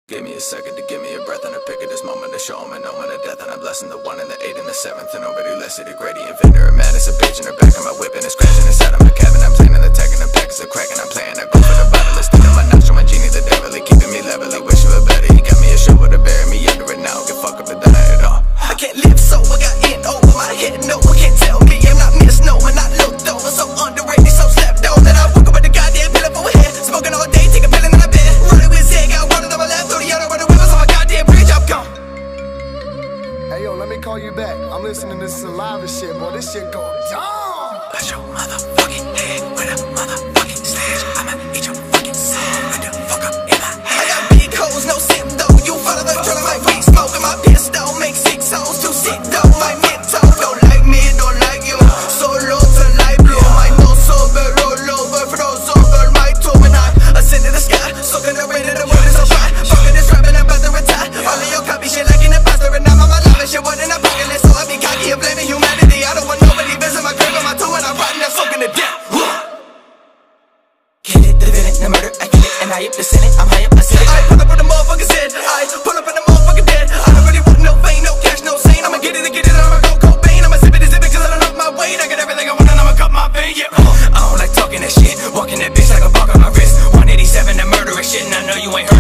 Give me a second to give me a breath and a pick of this moment to show him an omen of death. And I'm blessing the 1 and the 8 and the 7th. And nobody less of the gradient inventor. I'm mad as a bitch in the back of my whip and it's crashing inside of my cabin. I'm playing in the tech and the pack is a crack and I'm playing. I go for the bottomless thing in my nostril. My genie the devil, he keeping me level. He wishing for better. He got me a shovel to bury me under it now. Get fuck up and done it all. I can't live so I got in over my head. No one can tell me I'm not missed. No one not looked over. So underrated, so slept on. That I woke up with the goddamn pillow for a head. Smoking all day, take a pill and then I bed. Running with Zig, got water on my left. Through the other running with us on my goddamn bridge. I'm gone. Hey yo, let me call you back. I'm listening to this Saliva shit, boy. This shit go dumb. Bust your motherfucking head with a motherfucking slash. I'ma eat your fucking soul and the fuck up in my head. I got big hoes, no sip though. You follow the drill, my weed smoke and my pistol. Make 6 hoes, 2 sick though. My mental don't like me, don't like you. Solo to light blue. My no sober, roll over, froze over my toe. And I ascend to the sky, soaking the rain of the world is so fine. Fucking this rap and I'm about to retire. All of your copy shit like in the past, and now I'm alive and shit wasn't a pocket. So I be cocky and blaming humanity. I don't want nobody visit my grave on my toe and I'm rotting and soaking to death. Get it, the villain, the murder, I get it, and I up the Senate, I'm high up, I said it. I pull up on the motherfucker's head, I pull up on the motherfucking dead. I don't really want no fame, no cash, no sane. I'ma get it, and I'ma go cocaine. I'ma zip it cause I don't know my weight. I got everything I want and I'ma cut my vein, yeah. I don't like talking that shit, walking that bitch like a bark on my wrist. 187, that murderous shit, and I know you ain't heard.